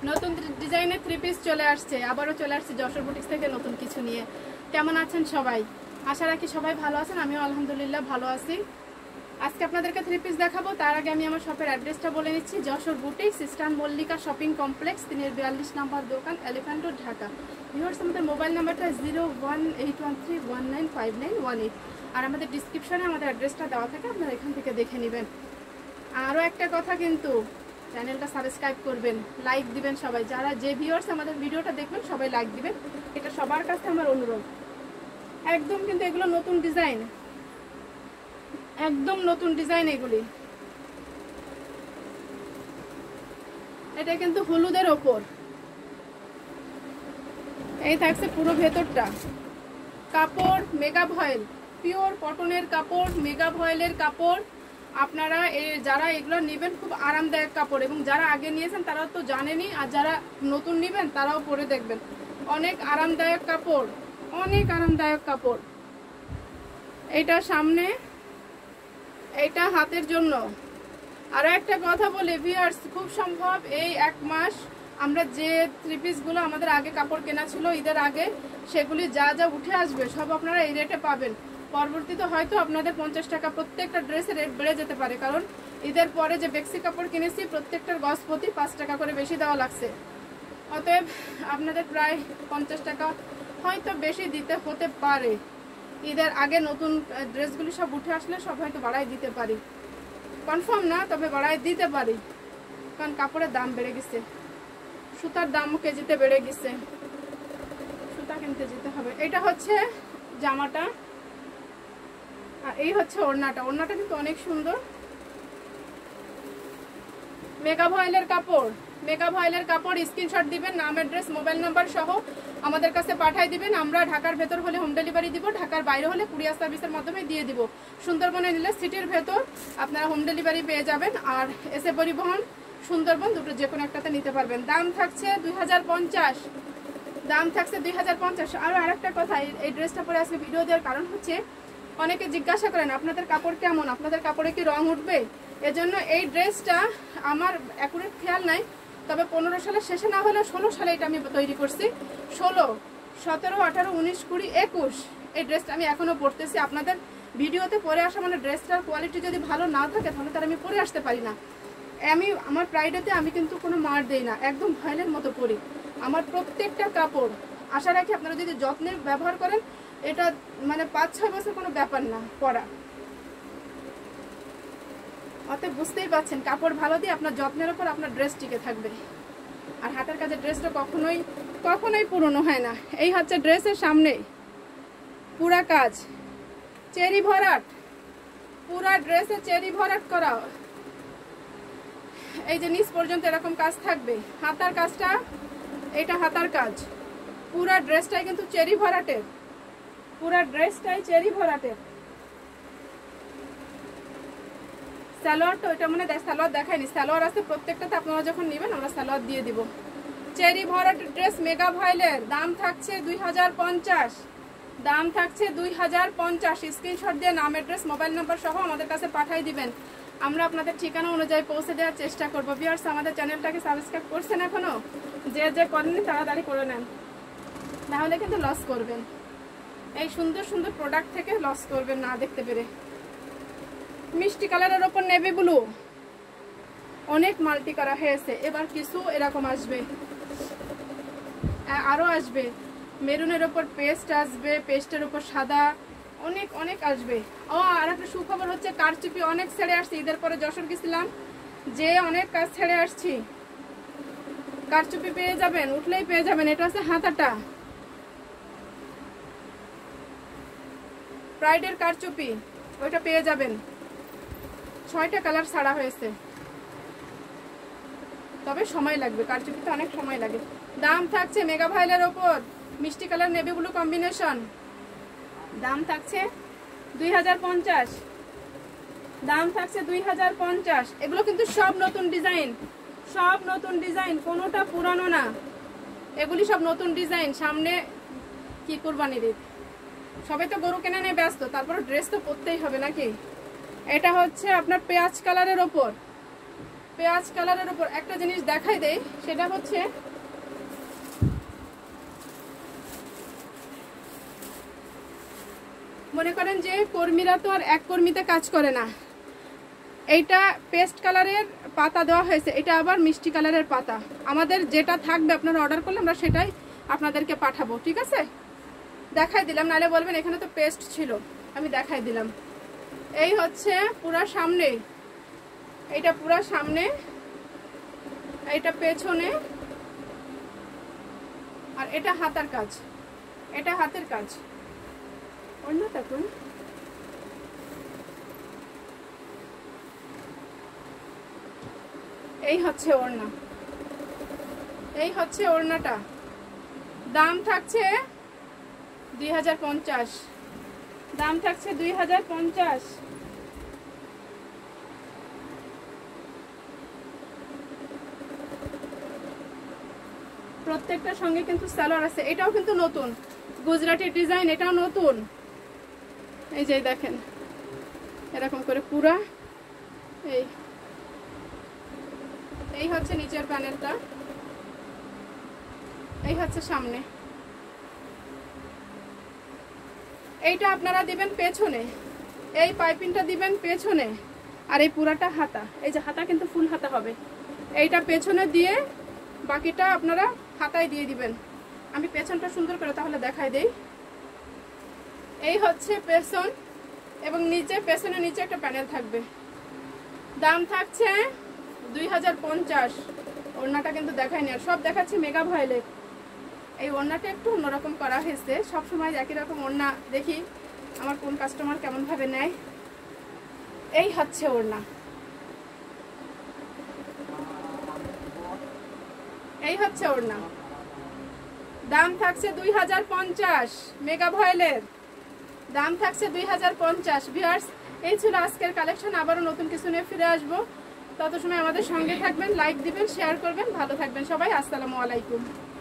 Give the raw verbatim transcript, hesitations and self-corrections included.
নতুন ডিজাইনের three piece চলে আসছে, আবারও চলে আসছে যশোর বুটিক্স থেকে নতুন কিছু নিয়ে। কেমন আছেন সবাই? আশা রাখি সবাই ভালো আছেন, আমিও আলহামদুলিল্লাহ ভালো আছি। আজকে আপনাদেরকে থ্রি পিস দেখাবো, তার আগে আমি আমার শপের অ্যাড্রেসটা বলে নিচ্ছি। Jessore boutiques, eastern Mallika shopping complex, তিনের বিয়াল্লিশ নাম্বার দোকান, এলিফ্যান্ট রোড, ঢাকা। ভিউয়ার্স, আমাদের মোবাইল নাম্বারটা zero one eight one three one nine five nine one eight, আর আমাদের ডিসক্রিপশনে আমাদের অ্যাড্রেসটা দেওয়া থাকে, আপনারা এখান থেকে দেখে নেবেন। আরও একটা কথা, কিন্তু চ্যানেলটা সাবস্ক্রাইব করবেন, লাইক দিবেন সবাই। যারা যে ভিউয়ার্স আমাদের ভিডিওটা দেখবেন সবাই লাইক দিবেন, এটা সবার কাছে আমার অনুরোধ। একদম কিন্তু এগুলো নতুন ডিজাইন, একদম নতুন ডিজাইন এগুলি। এটা কিন্তু হলুদের ওপর, এই থাকছে পুরো ভেতরটা। কাপড় মেগা ভয়েল, পিওর কটনের কাপড়, মেগা ভয়েলের কাপড়। আপনারা যারা এগুলো নেবেন খুব আরামদায়ক কাপড়, এবং যারা আগে নিয়েছেন তারাও তো জানেনই, আর যারা নতুন নেবেন তারাও পরে দেখবেন। অনেক আরামদায়ক কাপড়, অনেক আরামদায়ক কাপড়। এইটা সামনে, এইটা হাতের জন্য। আরও একটা কথা বলি ভিউয়ার্স, খুব সম্ভব এই এক মাস আমরা যে থ্রি পিসগুলো আমাদের আগে কাপড় কেনা ছিল ঈদের আগে, সেগুলি যা যা উঠে আসবে সব আপনারা এই রেটে পাবেন। পরবর্তীতে হয়তো আপনাদের পঞ্চাশ টাকা প্রত্যেকটা ড্রেসের রেট বেড়ে যেতে পারে, কারণ ঈদের পরে যে বেক্সি কাপড় কিনেছি প্রত্যেকটার গজ প্রতি পাঁচ টাকা করে বেশি দেওয়া লাগছে। অতএব আপনাদের প্রায় পঞ্চাশ টাকা হয়তো বেশি দিতে হতে পারে। ঈদের আগে নতুন ড্রেসগুলি সব উঠে আসলে সব হয়তো বাড়াই দিতে পারি, কনফার্ম না, তবে বাড়াই দিতে পারি, কারণ কাপড়ের দাম বেড়ে গেছে, সুতার দামও কেজিতে বেড়ে গেছে, সুতা কিনতে যেতে হবে। এটা হচ্ছে জামাটা, আর এই হচ্ছে ওড়নাটা। ওড়নাটা কিন্তু অনেক সুন্দর, মেগা ভয়েলের কাপড়। মেগা ভয়েলের কাপড়, স্ক্রিনশট দিবেন, নাম, অ্যাড্রেস, মোবাইল নাম্বার সহ আমাদের কাছে পাঠিয়ে দিবেন। আমরা ঢাকার ভেতর হলে হোম ডেলিভারি দিব, ঢাকার বাইরে হলে কুরিয়ার সার্ভিসের মাধ্যমে দিয়ে দিব। সুন্দরবনে নিলে সিটির ভেতর আপনারা হোম ডেলিভারি পেয়ে যাবেন, আর এসে পরিবহন সুন্দরবন দুটো যে কোনো একটাতে নিতে পারবেন। দাম থাকছে দুই হাজার পঞ্চাশ, দাম থাকছে দুই হাজার পঞ্চাশ। আরও আরেকটা কথা, এই ড্রেসটা পরে আজকে ভিডিও দেওয়ার কারণ হচ্ছে অনেকে জিজ্ঞাসা করেন আপনাদের কাপড় কেমন, আপনাদের কাপড়ে কি রং উঠবে। এজন্য এই ড্রেসটা আমার অ্যাকুরেট খেয়াল নাই, তবে পনেরো সালের শেষে না হলে ষোলো সালে এটা আমি তৈরি করছি। ষোলো, সতেরো, আঠারো, উনিশ, কুড়ি, একুশ এই ড্রেসটা আমি এখনও পরতেছি। আপনাদের ভিডিওতে পরে আসা মানে ড্রেসটার কোয়ালিটি যদি ভালো না থাকে তাহলে তার আমি পরে আসতে পারি না। আমি আমার প্রাইডেতে আমি কিন্তু কোনো মার দেই না, একদম ভয়েলের মতো পরি। আমার প্রত্যেকটা কাপড় আশা রাখি আপনারা যদি যত্নে ব্যবহার করেন, এটা মানে পাঁচ ছয় বছর কোনো ব্যাপার না পরা। অতএব বুঝতেই পারছেন, কাপড় ভালো দিয়ে আপনার যত্নের ওপর আপনার ড্রেস টিকে থাকবে। আর হাতের কাজের ড্রেসটা কখনোই কখনোই পুরনো হয় না। এই হচ্ছে ড্রেসের সামনে পুরা কাজ, চেরি ভরাট, পুরা ড্রেসে চেরি ভরাট করা। এই যে নিচ পর্যন্ত এরকম কাজ থাকবে। হাতার কাজটা, এটা হাতার কাজ, পুরা ড্রেসটাই কিন্তু চেরি ভরাটের, পুরা ড্রেসটাই চেরি ভরাটের। সালোয়ার তো এটা মানে সালোয়ার দেখায়নি, সালোয়ার আছে প্রত্যেকটাতে, আপনারা যখন নেবেন আমরা সালোয়ার দিয়ে দিব। চেরি ভরাট ড্রেস মেগা ভয়েলের, দাম থাকছে দুই হাজার পঞ্চাশ, দাম থাকছে দুই হাজার পঞ্চাশ। স্ক্রিনশট দিয়ে নাম, অ্যাড্রেস, মোবাইল নাম্বার সহ আমাদের কাছে পাঠিয়ে দিবেন, আমরা আপনাদের ঠিকানা অনুযায়ী পৌঁছে দেওয়ার চেষ্টা করব। ভিউয়ার্স, আমাদের চ্যানেলটাকে সাবস্ক্রাইব করছেন এখনো? যে যে করেননি তাড়াতাড়ি করে নেন, নাহলে কিন্তু লস করবেন। এই সুন্দর সুন্দর প্রোডাক্ট থেকে লস করবেন না দেখতে পেরে। মিষ্টি কালারের ওপর নেভি ব্লু, অনেক মাল্টি করা হয়েছে। এবার কিছু এরকম আসবে, আরও আসবে। মেরুনের ওপর পেস্ট আসবে, পেস্টের ওপর সাদা, অনেক অনেক আসবে। ও আর একটা সুখবর হচ্ছে, কারচুপি অনেক ছেড়ে আসছি। ঈদের পরে যশোর গেছিলাম, যে অনেক কাজ ছেড়ে আসছি। কারচুপি পেয়ে যাবেন, উঠলেই পেয়ে যাবেন। এটা হচ্ছে হাতাটা, প্রাইডের কারচুপি, ওইটা পেয়ে যাবেন। ছয়টা কালার ছাড়া হয়েছে, তবে সময় লাগবে, কারচুপিতে অনেক সময় লাগে। দাম থাকছে মেগা ভাইলের ওপর মিষ্টি কালার নেভি ব্লু কম্বিনেশন, দাম থাকছে দুই হাজার পঞ্চাশ, দাম থাকছে দুই হাজার পঞ্চাশ। এগুলো কিন্তু সব নতুন ডিজাইন, সব নতুন ডিজাইন, কোনোটা পুরানো না, এগুলি সব নতুন ডিজাইন। সামনে কি কুরবানির ঈদ, সবাই তো গরু কেনা নিয়ে ব্যস্ত, তারপর ড্রেস তো পরতেই হবে নাকি। এটা হচ্ছে আপনার পেঁয়াজ কালারের ওপর, পেঁয়াজ কালারের উপর একটা জিনিস দেখাই দেই, সেটা হচ্ছে মনে করেন যে কর্মীরা তো আর এক কর্মীতে কাজ করে না, এইটা পেস্ট কালারের পাতা দেওয়া হয়েছে, এটা আবার মিষ্টি কালারের পাতা। আমাদের যেটা থাকবে আপনারা অর্ডার করলে আমরা সেটাই আপনাদেরকে পাঠাবো, ঠিক আছে? দেখাই দিলাম, নাহলে বলবেন এখানে তো পেস্ট ছিল, আমি দেখাই দিলাম। এই হচ্ছে পুরা সামনে, এইটা পুরা সামনে, এইটা পেছনে, আর এটা হাতার কাজ, এটা হাতের কাজ। অন্য দেখুন, এই হচ্ছে ওড়না, এই হচ্ছে ওড়নাটা। দাম থাকছে দুই হাজার পঞ্চাশ, দাম থাকছে দুই হাজার পঞ্চাশ। প্রত্যেকটার সঙ্গে কিন্তু সালোয়ার আছে। এটাও কিন্তু নতুন গুজরাটি ডিজাইন, এটাও নতুন। এই যে দেখেন এরকম করে পুরা, এই এই হচ্ছে নিচের প্যানেলটা, এই হচ্ছে সামনে। এইটা আপনারা দিবেন পেছনে, এই পাইপিংটা দিবেন পেছনে, আর এই পুরাটা হাতা, এই যে হাতা কিন্তু ফুল হাতা হবে, এইটা পেছনে দিয়ে বাকিটা আপনারা হাতায় দিয়ে দিবেন। আমি পেছনটা সুন্দর করে তাহলে দেখাই দেই। এই হচ্ছে পেছন, এবং নিচে পেছনে নিচে একটা প্যানেল থাকবে। দাম থাকছে দুই হাজার পঞ্চাশ। ওড়নাটা কিন্তু দেখায়নি, আর সব দেখাচ্ছি মেগা ভয়েলের। এই ওড়নাটা একটু অন্যরকম করা হয়েছে, সবসময় একই রকম ওড়না দেখি আমার কোন কাস্টমার কেমনভাবে নেয়। এই হচ্ছে ওড়না, এই হচ্ছে ওড়না। দাম থাকছে দুই হাজার পঞ্চাশ, মেগা ভয়েলের দাম থাকছে দুই হাজার পঞ্চাশ। ভিউয়ার্স, এই ছিল আজকের কালেকশন। আবারও নতুন কিছু নিয়ে ফিরে আসবো, তত সময় আমাদের সঙ্গে থাকবেন, লাইক দিবেন, শেয়ার করবেন। ভালো থাকবেন সবাই, আসসালামু আলাইকুম।